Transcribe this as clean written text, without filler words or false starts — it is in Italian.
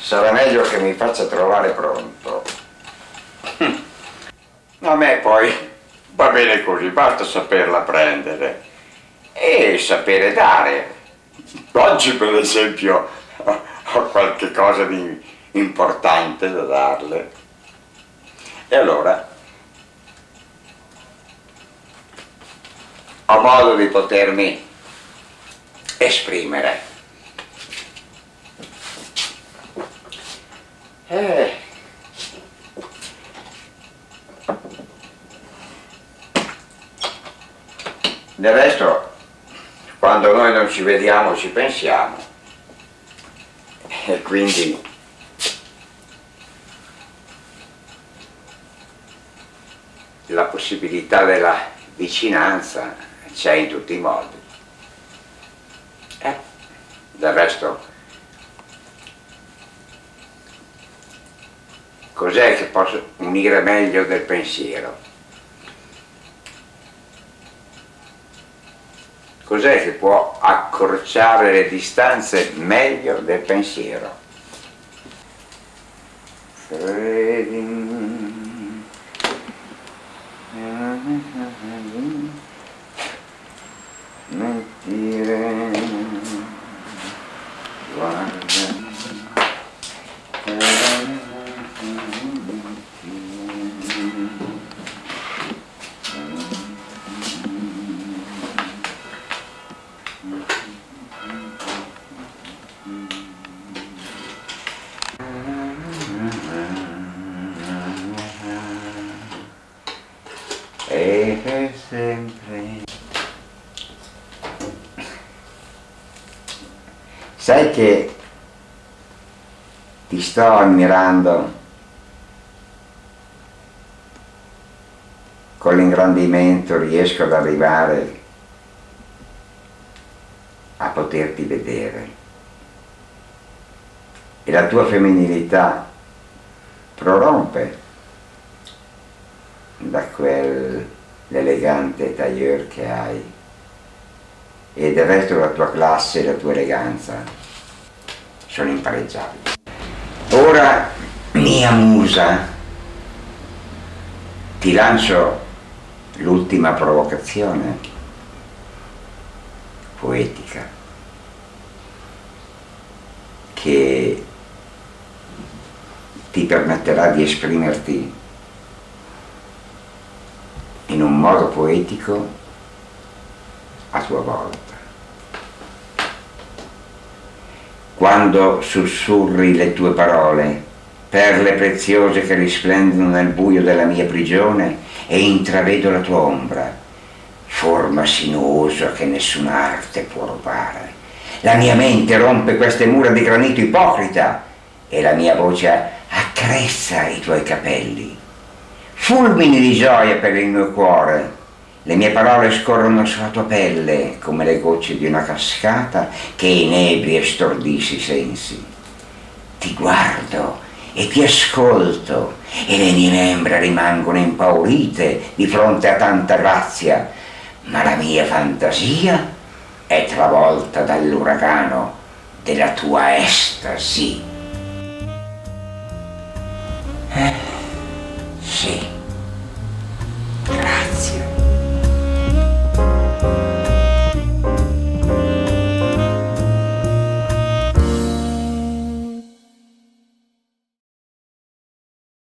sarà meglio che mi faccia trovare pronto. A me poi va bene così, basta saperla prendere e sapere dare. Oggi per esempio ho qualche cosa di importante da darle e allora ho modo di potermi esprimere. Del resto, quando noi non ci vediamo ci pensiamo e quindi la possibilità della vicinanza c'è in tutti i modi. Del resto, cos'è che posso unire meglio del pensiero? Cos'è che può accorciare le distanze meglio del pensiero? Mentire, guarda. E per sempre. Sai che ti sto ammirando con l'ingrandimento, riesco ad arrivare a poterti vedere e la tua femminilità prorompe da quell'elegante tailleur che hai e del resto la tua classe e la tua eleganza sono impareggiabili. Ora, mia musa, ti lancio l'ultima provocazione poetica che ti permetterà di esprimerti in un modo poetico a tua volta. Quando sussurri le tue parole, perle preziose che risplendono nel buio della mia prigione, e intravedo la tua ombra, forma sinuosa che nessun'arte può rubare. La mia mente rompe queste mura di granito ipocrita e la mia voce accarezza i tuoi capelli. Fulmini di gioia per il mio cuore, le mie parole scorrono sulla tua pelle come le gocce di una cascata che inebri e stordisce i sensi. Ti guardo e ti ascolto e le mie membra rimangono impaurite di fronte a tanta grazia, ma la mia fantasia è travolta dall'uragano della tua estasi.